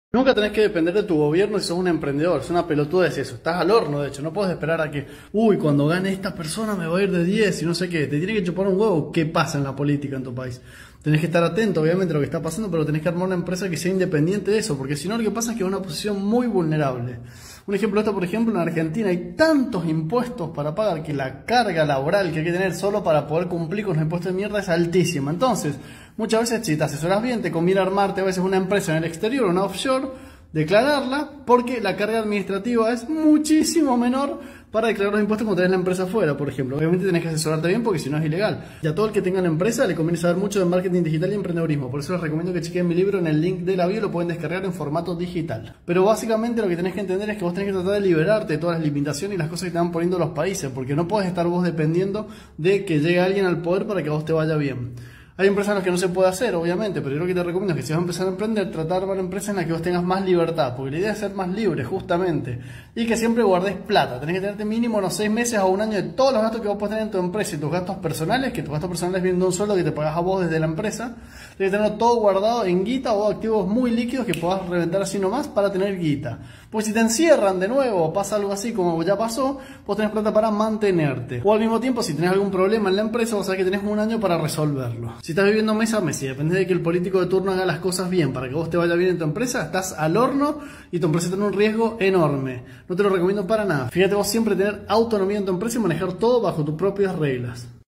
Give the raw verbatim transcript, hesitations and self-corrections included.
Nunca tenés que depender de tu gobierno si sos un emprendedor, es una pelotudez eso, estás al horno de hecho, no puedes esperar a que, uy, cuando gane esta persona me va a ir de diez y no sé qué, te tiene que chupar un huevo qué pasa en la política en tu país. Tenés que estar atento obviamente a lo que está pasando, pero tenés que armar una empresa que sea independiente de eso, porque si no lo que pasa es que es una posición muy vulnerable. Un ejemplo de esto, por ejemplo, en Argentina hay tantos impuestos para pagar que la carga laboral que hay que tener solo para poder cumplir con los impuestos de mierda es altísima. Entonces, muchas veces si te asesoras bien, te conviene armarte a veces una empresa en el exterior, una offshore, declararla, porque la carga administrativa es muchísimo menor para declarar los impuestos cuando tenés la empresa afuera, por ejemplo. Obviamente tenés que asesorarte bien porque si no es ilegal. Y a todo el que tenga una empresa le conviene saber mucho de marketing digital y emprendedorismo. Por eso les recomiendo que chequen mi libro en el link de la bio, lo pueden descargar en formato digital. Pero básicamente lo que tenés que entender es que vos tenés que tratar de liberarte de todas las limitaciones y las cosas que te van poniendo los países, porque no podés estar vos dependiendo de que llegue alguien al poder para que a vos te vaya bien. Hay empresas en las que no se puede hacer, obviamente, pero yo lo que te recomiendo es que si vas a empezar a emprender, tratar de armar empresas en las que vos tengas más libertad, porque la idea es ser más libre, justamente, y que siempre guardes plata. Tenés que tenerte mínimo unos seis meses o un año de todos los gastos que vos podés tener en tu empresa y tus gastos personales, que tus gastos personales vienen de un sueldo que te pagás a vos desde la empresa. Tenés que tenerlo todo guardado en guita o activos muy líquidos que podás reventar así nomás para tener guita. Porque si te encierran de nuevo o pasa algo así como ya pasó, vos tenés plata para mantenerte. O al mismo tiempo, si tenés algún problema en la empresa, vos sabés que tenés un año para resolverlo. Si estás viviendo mes a mes y depende de que el político de turno haga las cosas bien para que vos te vaya bien en tu empresa, estás al horno y tu empresa tiene un riesgo enorme. No te lo recomiendo para nada. Fíjate vos siempre tener autonomía en tu empresa y manejar todo bajo tus propias reglas.